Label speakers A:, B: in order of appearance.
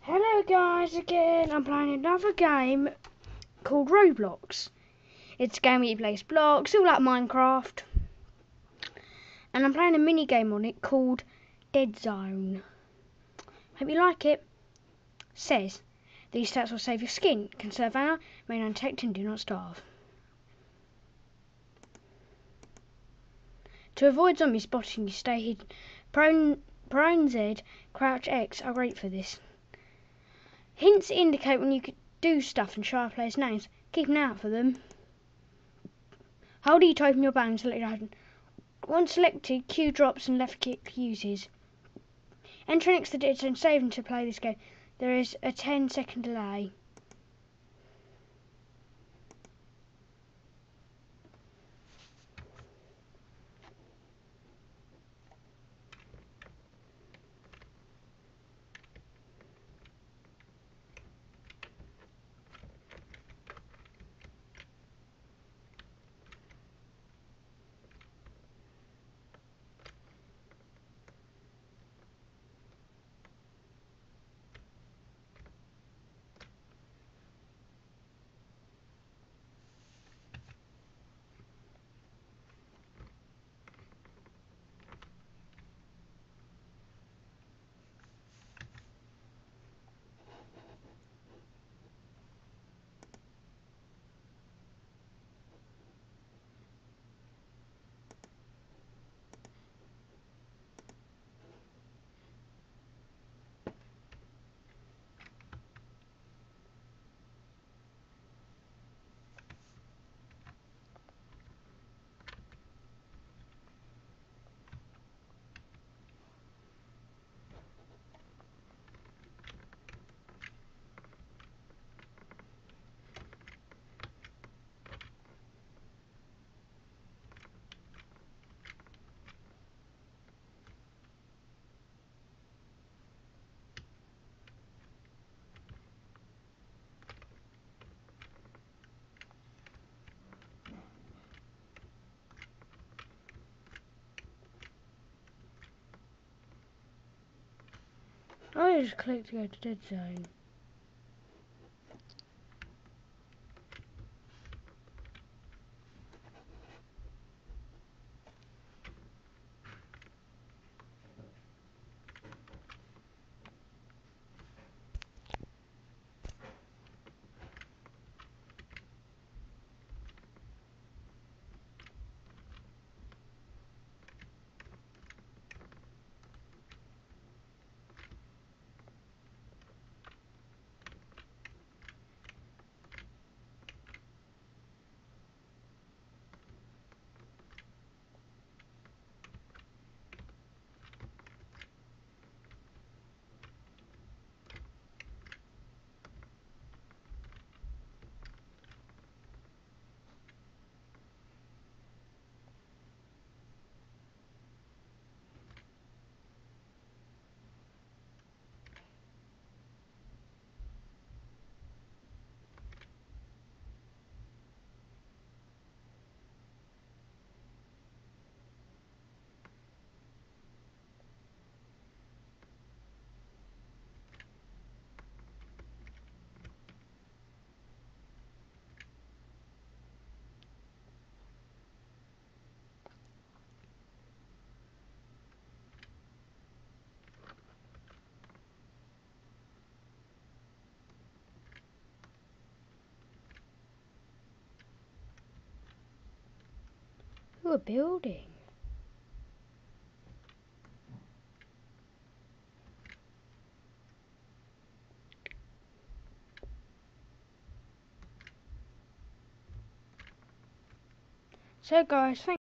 A: Hello guys again, I'm playing another game called Roblox. It's a game where you place blocks, all like Minecraft. And I'm playing a mini game on it called Dead Zone. Hope you like it. Says, these stats will save your skin, conserve ammo, remain undetected and do not starve. To avoid zombie spotting, you stay hidden. Prone Z, crouch X are great for this. Hints indicate when you could do stuff and show our players' names. Keep an eye out for them. Hold E to open your bag and select your item. Once selected, Q drops and left click uses. Enter next to it and save to play this game. There is a 10-second delay. I just clicked to go to Dead Zone. Ooh, a building. So guys, thank